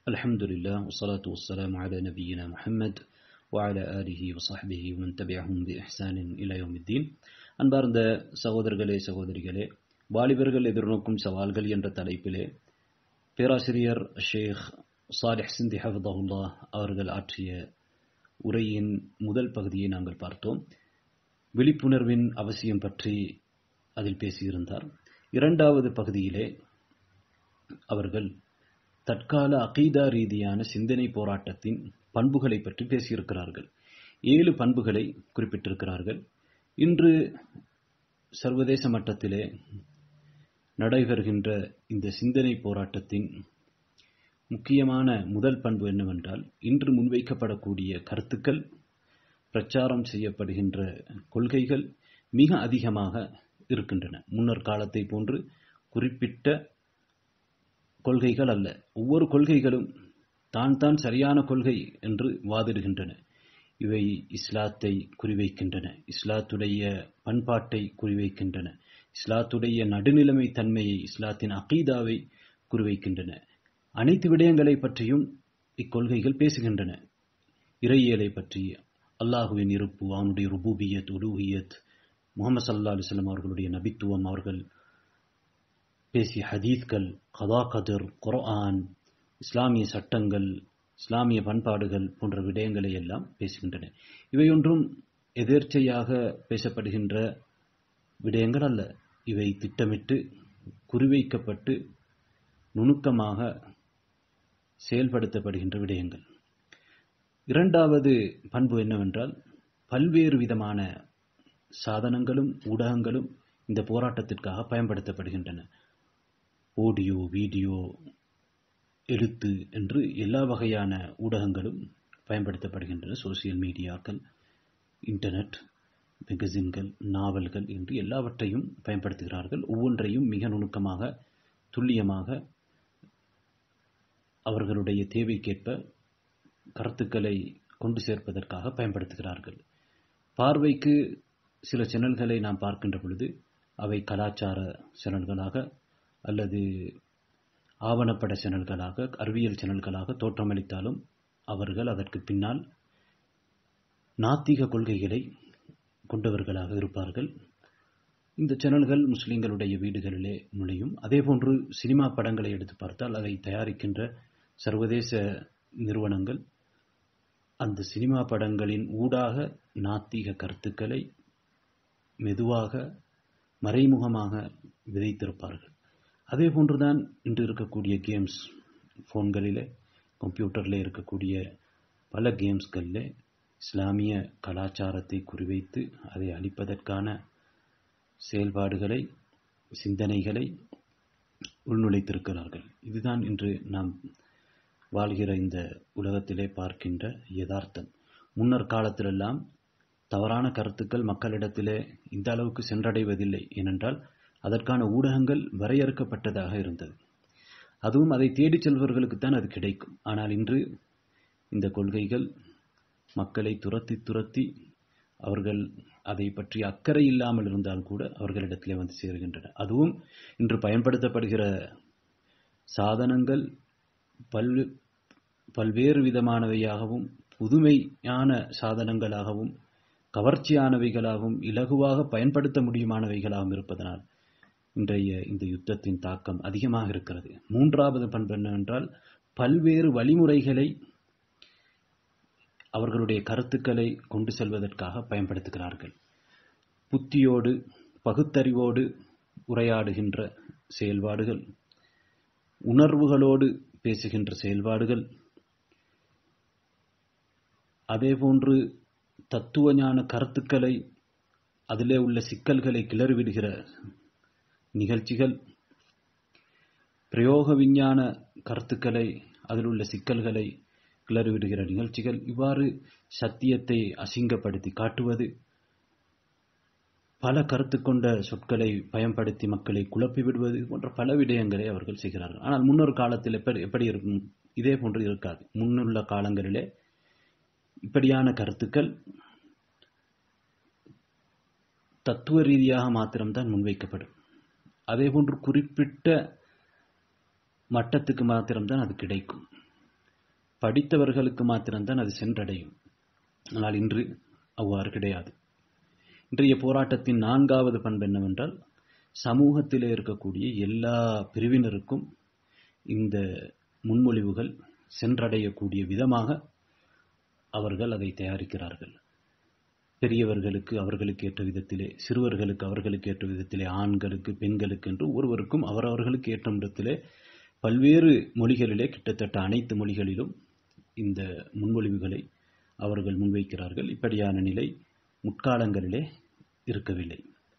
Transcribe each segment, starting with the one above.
الحمد لله والصلاة والسلام على نبينا محمد وعلى آله وصحبه ومن تبعهم بإحسان إلى يوم الدين. அன்பார்ந்த சகோதரர்களே சகோதரிகளே, வாலிபர்கள் எதிர்நோக்கும் சவால்கள் என்ற தலைப்பிலே பேராசிரியர் ஷேக் சாலிஹ் சிந்தி ஹஃபிதஹுல்லாஹ் அவர்கள் ஆற்றிய உரையின் முதல் பகுதியை நாங்கள் பார்த்தோம். விழிப்புணர்வின் அவசியம் பற்றி அதில் பேசியிருந்தார். இரண்டாவது பகுதியிலே அவர்கள் தற்கால அகீதா ரீதியான சிந்தனை போராட்டத்தின் பண்புகளை பற்றி பேசியிருக்கிறார்கள். 7 பண்புகளை குறிப்பிட்டிருக்கிறார்கள். இன்று சர்வதேச மட்டத்திலே நடைபெறுகின்ற இந்த சிந்தனை போராட்டத்தின் முக்கியமான முதல் பண்பு என்னவென்றால், இன்று முன்வைக்கப்படக்கூடிய கருத்துக்கள், பிரச்சாரம் செய்யப்படுகின்ற கொள்கைகள் மிக அதிகமாக இருக்கின்றன. முன்னர் காலத்தை போன்று குறிப்பிட்ட கொள்கைகள் அல்ல. ஒவ்வொரு கொள்கைகளும் தான் சரியான கொள்கை என்று வாதிடுகின்றன. இவை இஸ்லாத்தை குறிவைக்கின்றன, இஸ்லாத்துடைய பண்பாட்டை குறிவைக்கின்றன, இஸ்லாத்துடைய நடுநிலைமை தன்மையை, இஸ்லாத்தின் அகீதாவை குறிவைக்கின்றன. அனைத்து விடயங்களை பற்றியும் இக்கொள்கைகள் பேசுகின்றன. இறையியலை பற்றி, அல்லாஹுவின் இருப்பு, அவனுடைய ருபூபியத், உலூஹியத், முஹம்மது ஸல்லல்லாஹு அலைஹி வஸல்லம் அவர்களுடைய நபித்துவம், அவர்கள் பேசிய ஹதீஸ்கள், கதா கதிர், குர்ஆன், இஸ்லாமிய சட்டங்கள், இஸ்லாமிய பண்பாடுகள் போன்ற விடயங்களை எல்லாம் பேசுகின்றன. இவையொன்றும் எதேர்ச்சையாக பேசப்படுகின்ற விடயங்கள் அல்ல. இவை திட்டமிட்டு குறிவைக்கப்பட்டு நுணுக்கமாக செயல்படுத்தப்படுகின்ற விடயங்கள். இரண்டாவது பண்பு என்னவென்றால், பல்வேறு விதமான சாதனங்களும் ஊடகங்களும் இந்த போராட்டத்திற்காக பயன்படுத்தப்படுகின்றன. ஆடியோ, வீடியோ, எழுத்து என்று எல்லா வகையான ஊடகங்களும் பயன்படுத்தப்படுகின்றன. சோசியல் மீடியாக்கள், இன்டர்நெட், மேகசின்கள், நாவல்கள் என்று எல்லாவற்றையும் பயன்படுத்துகிறார்கள். ஒவ்வொன்றையும் மிக நுணுக்கமாக, துல்லியமாக அவர்களுடைய தேவைக்கேற்ப கருத்துக்களை கொண்டு சேர்ப்பதற்காக பயன்படுத்துகிறார்கள். பார்வைக்கு சில சேனல்களை நாம் பார்க்கின்ற பொழுது அவை கலாச்சார சேனல்களாக அல்லது ஆவணப்பட சேனல்களாக, அறிவியல் சேனல்களாக தோற்றமளித்தாலும் அவர்கள் அதற்கு பின்னால் நாத்திக கொள்கைகளை கொண்டவர்களாக இருப்பார்கள். இந்த சேனல்கள் முஸ்லிம்களுடைய வீடுகளிலே நுழையும். அதேபோன்று சினிமா படங்களை எடுத்து பார்த்தால் அதை தயாரிக்கின்ற சர்வதேச நிறுவனங்கள் அந்த சினிமா படங்களின் ஊடாக நாத்திக கருத்துக்களை மெதுவாக, மறைமுகமாக விதைத்திருப்பார்கள். அதே போன்றுதான் இன்று இருக்கக்கூடிய கேம்ஸ், ஃபோன்களிலே, கம்ப்யூட்டரில் இருக்கக்கூடிய பல கேம்ஸ்களில் இஸ்லாமிய கலாச்சாரத்தை குறிவைத்து அதை அழிப்பதற்கான செயல்பாடுகளை, சிந்தனைகளை உள்நுழைத்திருக்கிறார்கள். இதுதான் இன்று நாம் வாழ்கிற இந்த உலகத்திலே பார்க்கின்ற யதார்த்தம். முன்னர் காலத்திலெல்லாம் தவறான கருத்துக்கள் மக்களிடத்திலே இந்த அளவுக்கு சென்றடைவதில்லை. ஏனென்றால் அதற்கான ஊடகங்கள் வரையறுக்கப்பட்டதாக இருந்தது. அதுவும் அதை தேடிச் செல்பவர்களுக்குத்தான் அது கிடைக்கும். ஆனால் இன்று இந்த கொள்கைகள் மக்களை துரத்தி அவர்கள் அதை பற்றி அக்கறை இல்லாமல் இருந்தால் கூட அவர்களிடத்திலே வந்து சேருகின்றன. அதுவும் இன்று பயன்படுத்தப்படுகிற சாதனங்கள் பல்வேறு விதமானவையாகவும், புதுமையான சாதனங்களாகவும், கவர்ச்சியானவைகளாகவும், இலகுவாக பயன்படுத்த முடியுமானவைகளாகவும் இருப்பதனால் இன்றைய இந்த யுத்தத்தின் தாக்கம் அதிகமாக இருக்கிறது. மூன்றாவது பண்பு என்னவென்றால், பல்வேறு வழிமுறைகளை அவர்களுடைய கருத்துக்களை கொண்டு செல்வதற்காக பயன்படுத்துகிறார்கள். புத்தியோடு, பகுத்தறிவோடு உரையாடுகின்ற செயல்பாடுகள், உணர்வுகளோடு பேசுகின்ற செயல்பாடுகள், அதேபோன்று தத்துவ ஞான கருத்துக்களை, அதிலே உள்ள சிக்கல்களை கிளறிவிடுகிற நிகழ்ச்சிகள், பிரயோக விஞ்ஞான கருத்துக்களை, அதில் உள்ள சிக்கல்களை கிளறிவிடுகிற நிகழ்ச்சிகள், இவ்வாறு சத்தியத்தை அசிங்கப்படுத்தி காட்டுவது, பல கருத்து கொண்ட சொற்களை பயன்படுத்தி மக்களை குழப்பி விடுவது போன்ற பல விடயங்களை அவர்கள் செய்கிறார்கள். ஆனால் முன்னொரு காலத்தில் எப்படி இருக்கும்? இதே போன்று இருக்காது. முன்னுள்ள காலங்களிலே இப்படியான கருத்துக்கள் தத்துவ ரீதியாக மாத்திரம்தான் முன்வைக்கப்படும். அதேபோன்று குறிப்பிட்ட மட்டத்துக்கு மாத்திரம்தான் அது கிடைக்கும். படித்தவர்களுக்கு மாத்திரம்தான் அது சென்றடையும். ஆனால் இன்று அவ்வாறு கிடையாது. இன்றைய போராட்டத்தின் 4வது பண்பு என்னவென்றால், சமூகத்திலே இருக்கக்கூடிய எல்லா பிரிவினருக்கும் இந்த முன்மொழிவுகள் சென்றடையக்கூடிய விதமாக அவர்கள் அதை தயாரிக்கிறார்கள். பெரியவர்களுக்கு அவர்களுக்கு ஏற்ற விதத்திலே, சிறுவர்களுக்கு அவர்களுக்கு ஏற்ற விதத்திலே, ஆண்களுக்கு பெண்களுக்கு என்று ஒருவருக்கும் அவரவர்களுக்கு ஏற்ற விதத்திலே பல்வேறு மொழிகளிலே, கிட்டத்தட்ட அனைத்து மொழிகளிலும் இந்த முன்மொழிவுகளை அவர்கள் முன்வைக்கிறார்கள். இப்படியான நிலை முற்காலங்களிலே இருக்கவில்லை.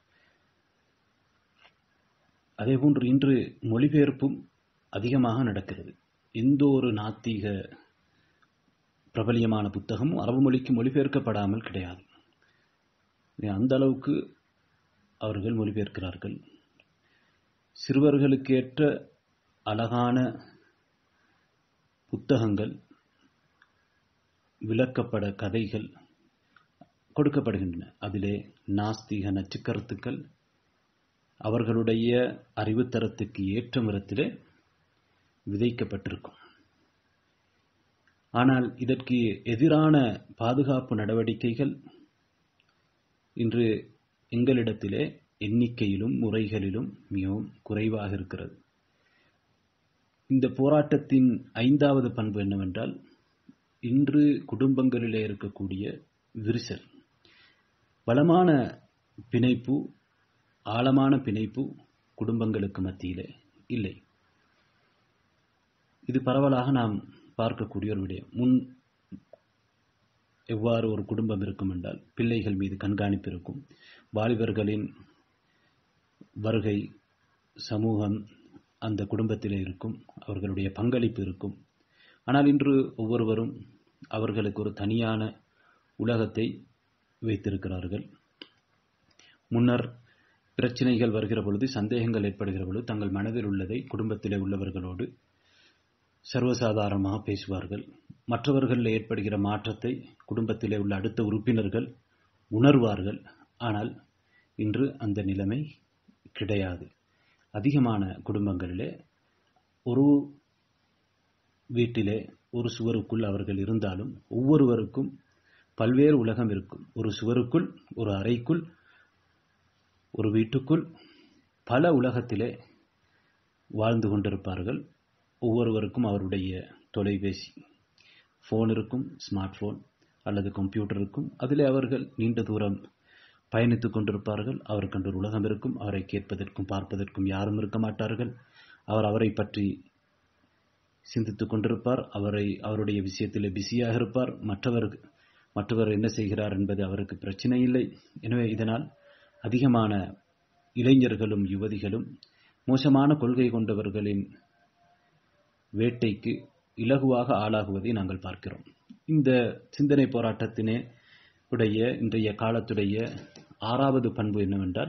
அதேபோன்று இன்று மொழிபெயர்ப்பும் அதிகமாக நடக்கிறது. எந்த ஒரு நாத்திக பிரபலியமான புத்தகமும் அரபு மொழிக்கு மொழிபெயர்க்கப்படாமல் கிடையாது. அந்த அளவுக்கு அவர்கள் மொழிபெயர்க்கிறார்கள். சிறுவர்களுக்கு ஏற்ற அழகான புத்தகங்கள், விளக்கப்பட கதைகள் கொடுக்கப்படுகின்றன. அதிலே நாஸ்திக நச்சுக்கருத்துக்கள் அவர்களுடைய அறிவுத்தரத்துக்கு ஏற்ற விதத்திலே விதைக்கப்பட்டிருக்கும். ஆனால் இதற்கு எதிரான பாதுகாப்பு நடவடிக்கைகள் இன்று எங்களிடத்திலே எண்ணிக்கையிலும் முறைகளிலும் மிகவும் குறைவாக இருக்கிறது. இந்த போராட்டத்தின் 5வது பண்பு என்னவென்றால், இன்று குடும்பங்களிலே இருக்கக்கூடிய விரிசல், பலமான பிணைப்பு, ஆழமான பிணைப்பு குடும்பங்களுக்கு மத்தியிலே இல்லை. இது பரவலாக நாம் பார்க்கக்கூடிய ஒரு விடயம். முன் எவ்வாறு ஒரு குடும்பம் இருக்கும் என்றால், பிள்ளைகள் மீது கண்காணிப்பு இருக்கும், வாலிபர்களின் வருகை, சமூகம் அந்த குடும்பத்திலே இருக்கும், அவர்களுடைய பங்களிப்பு இருக்கும். ஆனால் இன்று ஒவ்வொருவரும் அவர்களுக்கு ஒரு தனியான உலகத்தை வைத்திருக்கிறார்கள். முன்னர் பிரச்சனைகள் வருகிற பொழுது, சந்தேகங்கள் ஏற்படுகிற பொழுது தங்கள் மனதில் உள்ளதை குடும்பத்திலே உள்ளவர்களோடு சர்வசாதாரணமாக பேசுவார்கள். மற்றவர்களில் ஏற்படுகிற மாற்றத்தை குடும்பத்திலே உள்ள அடுத்த உறுப்பினர்கள் உணர்வார்கள். ஆனால் இன்று அந்த நிலைமை கிடையாது. அதிகமான குடும்பங்களிலே ஒரு வீட்டிலே ஒரு சுவருக்குள் அவர்கள் இருந்தாலும் ஒவ்வொருவருக்கும் பல்வேறு உலகம் இருக்கும். ஒரு சுவருக்குள், ஒரு அறைக்குள், ஒரு வீட்டுக்குள் பல உலகத்திலே வாழ்ந்து கொண்டிருப்பார்கள். ஒவ்வொருவருக்கும் அவருடைய தொலைபேசி, ஃபோன் இருக்கும், ஸ்மார்ட் ஃபோன் அல்லது கம்ப்யூட்டர் இருக்கும். அதிலே அவர்கள் நீண்ட தூரம் பயணித்துக் கொண்டிருப்பார்கள். அவருக்கென்று ஒரு உலகம் இருக்கும். அவரை கேட்பதற்கும் பார்ப்பதற்கும் யாரும் இருக்க மாட்டார்கள். அவரை பற்றி சிந்தித்துக் கொண்டிருப்பார். அவருடைய விஷயத்திலே பிஸியாக இருப்பார். மற்றவர் என்ன செய்கிறார் என்பது அவருக்கு பிரச்சனை இல்லை. எனவே இதனால் அதிகமான இளைஞர்களும் யுவதிகளும் மோசமான கொள்கை கொண்டவர்களின் வேட்டைக்கு இலகுவாக ஆளாகுவதை நாங்கள் பார்க்கிறோம். இந்த சிந்தனை போராட்டத்தினே உடைய இன்றைய காலத்துடைய 6வது பண்பு என்னவென்றால்,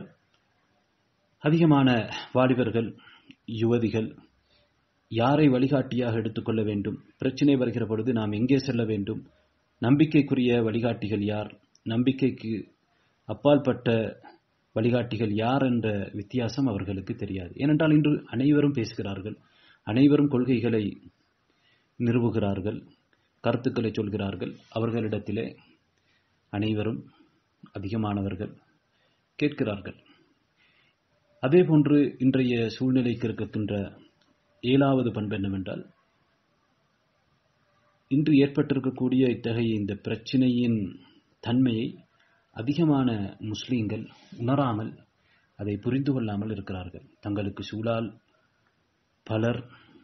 அதிகமான வாலிபர்கள், யுவதிகள் யாரை வழிகாட்டியாக எடுத்துக்கொள்ள வேண்டும், பிரச்சனை வருகிற பொழுது நாம் எங்கே செல்ல வேண்டும், நம்பிக்கைக்குரிய வழிகாட்டிகள் யார், நம்பிக்கைக்கு அப்பாற்பட்ட வழிகாட்டிகள் யார் என்ற வித்தியாசம் அவர்களுக்கு தெரியாது. ஏனென்றால் இன்று அனைவரும் பேசுகிறார்கள், அனைவரும் கொள்கைகளை நிறுவுகிறார்கள், கருத்துக்களை சொல்கிறார்கள். அவர்களிடத்திலே அனைவரும், அதிகமானவர்கள் கேட்கிறார்கள். அதேபோன்று இன்றைய சூழ்நிலைக்கு இருக்கின்ற 7வது பண்பு என்னவென்றால், இன்று ஏற்பட்டிருக்கக்கூடிய இத்தகைய இந்த பிரச்சினையின் தன்மையை அதிகமான முஸ்லீம்கள் உணராமல், அதை புரிந்து கொள்ளாமல் இருக்கிறார்கள். தங்களுக்கு சூழால் பலர்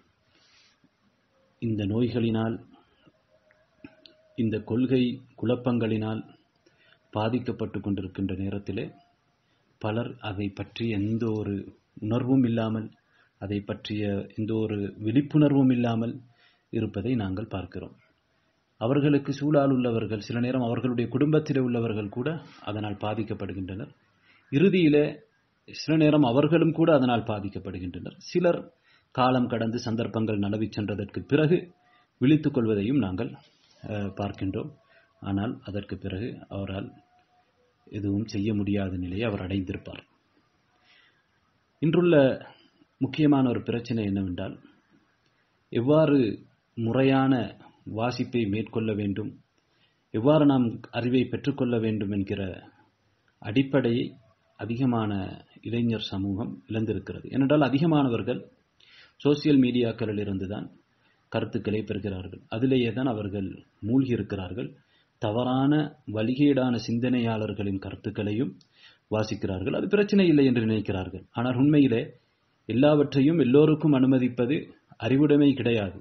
இந்த நோய்களினால், இந்த கொள்கை குழப்பங்களினால் பாதிக்கப்பட்டு கொண்டிருக்கின்ற நேரத்திலே பலர் அதை பற்றி எந்த ஒரு உணர்வும் இல்லாமல், அதை பற்றிய எந்த ஒரு விழிப்புணர்வும் இல்லாமல் இருப்பதை நாங்கள் பார்க்கிறோம். அவர்களுக்கு சூழால் உள்ளவர்கள், சில நேரம் அவர்களுடைய குடும்பத்திலே உள்ளவர்கள் கூட அதனால் பாதிக்கப்படுகின்றனர். இறுதியிலே சில நேரம் அவர்களும் கூட அதனால் பாதிக்கப்படுகின்றனர். சிலர் காலம் கடந்து சந்தர்ப்பங்கள் நழுவி சென்றதற்கு பிறகு விழித்துக் கொள்வதையும் நாங்கள் பார்க்கின்றோம். ஆனால் அதற்கு பிறகு அவரால் எதுவும் செய்ய முடியாத நிலையை அவர் அடைந்திருப்பார். இன்றுள்ள முக்கியமான ஒரு பிரச்சனை என்னவென்றால், எவ்வாறு முறையான வாசிப்பை மேற்கொள்ள வேண்டும், எவ்வாறு நாம் அறிவை பெற்றுக்கொள்ள வேண்டும் என்கிற அடிப்படையை அதிகமான இளைஞர் சமூகம் இழந்திருக்கிறது. ஏனென்றால் அதிகமானவர்கள் சோசியல் மீடியாக்களில் இருந்துதான் கருத்துக்களை பெறுகிறார்கள். அதிலேயே தான் அவர்கள் மூழ்கி இருக்கிறார்கள். தவறான வழிகேடான சிந்தனையாளர்களின் கருத்துக்களையும் வாசிக்கிறார்கள். அது பிரச்சனை இல்லை என்று நினைக்கிறார்கள். ஆனால் உண்மையிலே எல்லாவற்றையும் எல்லோருக்கும் அனுமதிப்பது அறிவுடைமை கிடையாது.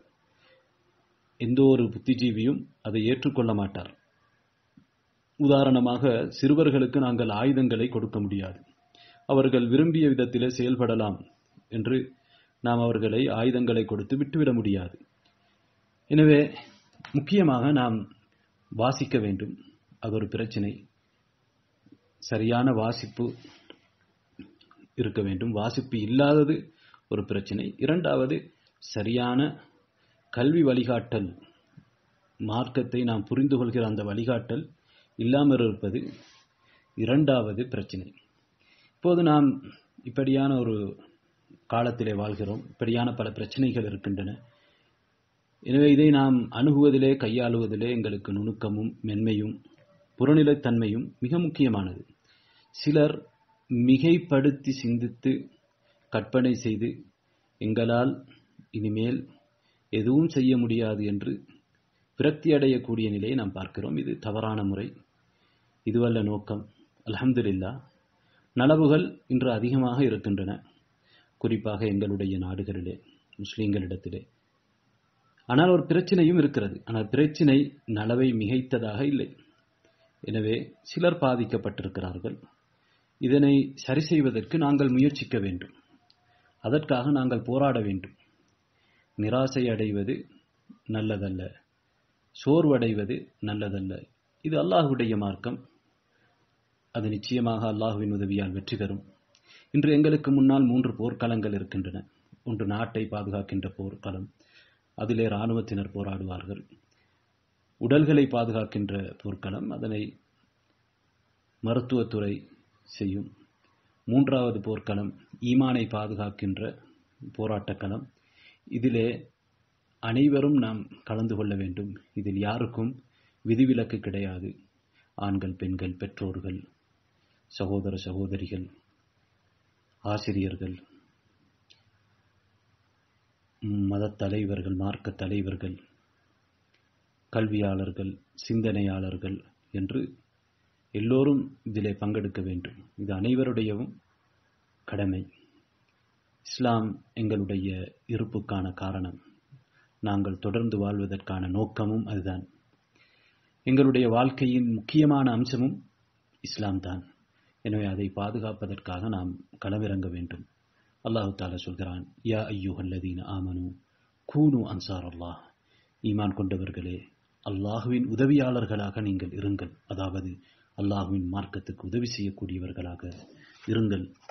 எந்த ஒரு புத்திஜீவியும் அதை ஏற்றுக்கொள்ள மாட்டார். உதாரணமாக, சிறுவர்களுக்கு நாங்கள் ஆயுதங்களை கொடுக்க முடியாது. அவர்கள் விரும்பிய விதத்திலே செயல்படலாம் என்று நாம் அவர்களை ஆயுதங்களை கொடுத்து விட்டுவிட முடியாது. எனவே முக்கியமாக நாம் வாசிக்க வேண்டும். அது ஒரு பிரச்சனை. சரியான வாசிப்பு இருக்க வேண்டும். வாசிப்பு இல்லாதது ஒரு பிரச்சனை. இரண்டாவது, சரியான கல்வி வழிகாட்டல், மார்க்கத்தை நாம் புரிந்து கொள்கிற அந்த வழிகாட்டல் இல்லாமல் இருப்பது இரண்டாவது பிரச்சனை. இப்போது நாம் இப்படியான ஒரு காலத்திலே வாழ்கிறோம். இப்படியான பல பிரச்சனைகள் இருக்கின்றன. எனவே இதை நாம் அணுகுவதிலே, கையாளுவதிலே எங்களுக்கு நுணுக்கமும் மென்மையும் புறநிலைத்தன்மையும் மிக முக்கியமானது. சிலர் மிகைப்படுத்தி சிந்தித்து கற்பனை செய்து எங்களால் இனிமேல் எதுவும் செய்ய முடியாது என்று விரக்தி அடையக்கூடிய நிலையை நாம் பார்க்கிறோம். இது தவறான முறை. இதுவல்ல நோக்கம். அல்ஹம்துலில்லாஹ், நலவுகள் இன்று அதிகமாக இருக்கின்றன, குறிப்பாக எங்களுடைய நாடுகளிலே, முஸ்லிம்களிடத்திலே. ஆனால் ஒரு பிரச்சனையும் இருக்கிறது. ஆனால் பிரச்சனை நலவை மிகைத்ததாக இல்லை. எனவே சிலர் பாதிக்கப்பட்டிருக்கிறார்கள். இதனை சரி செய்வதற்கு நாங்கள் முயற்சிக்க வேண்டும். அதற்காக நாங்கள் போராட வேண்டும். நிராசை அடைவது நல்லதல்ல, சோர்வடைவது நல்லதல்ல. இது அல்லாஹ்வுடைய மார்க்கம். அது நிச்சயமாக அல்லாஹ்வின் உதவியால் வெற்றி பெறும். இன்று எங்களுக்கு முன்னால் 3 போர்க்களங்கள் இருக்கின்றன. ஒன்று நாட்டை பாதுகாக்கின்ற போர்க்களம், அதிலே இராணுவத்தினர் போராடுவார்கள். உடல்களை பாதுகாக்கின்ற போர்க்களம், அதனை மருத்துவத்துறை செய்யும். 3வது போர்க்களம் ஈமானை பாதுகாக்கின்ற போராட்டக்களம். இதிலே அனைவரும் நாம் கலந்து கொள்ள வேண்டும். இதில் யாருக்கும் விதிவிலக்கு கிடையாது. ஆண்கள், பெண்கள், பெற்றோர்கள், சகோதர சகோதரிகள், ஆசிரியர்கள், மத தலைவர்கள், மார்க்க தலைவர்கள், கல்வியாளர்கள், சிந்தனையாளர்கள் என்று எல்லோரும் இதிலே பங்கெடுக்க வேண்டும். இது அனைவருடையவும் கடமை. இஸ்லாம் எங்களுடைய இருப்புக்கான காரணம். நாங்கள் தொடர்ந்து வாழ்வதற்கான நோக்கமும் அதுதான். எங்களுடைய வாழ்க்கையின் முக்கியமான அம்சமும் இஸ்லாம் தான். எனவே அதை பாதுகாப்பதற்காக நாம் களமிறங்க வேண்டும். அல்லாஹு தஆலா சொல்கிறான், யா அய்யுஹல்லதீன ஆமனு கூனு அன்சார் அல்லாஹ், ஈமான் கொண்டவர்களே, அல்லாஹுவின் உதவியாளர்களாக நீங்கள் இருங்கள். அதாவது அல்லாஹுவின் மார்க்கத்துக்கு உதவி செய்யக்கூடியவர்களாக இருங்கள்.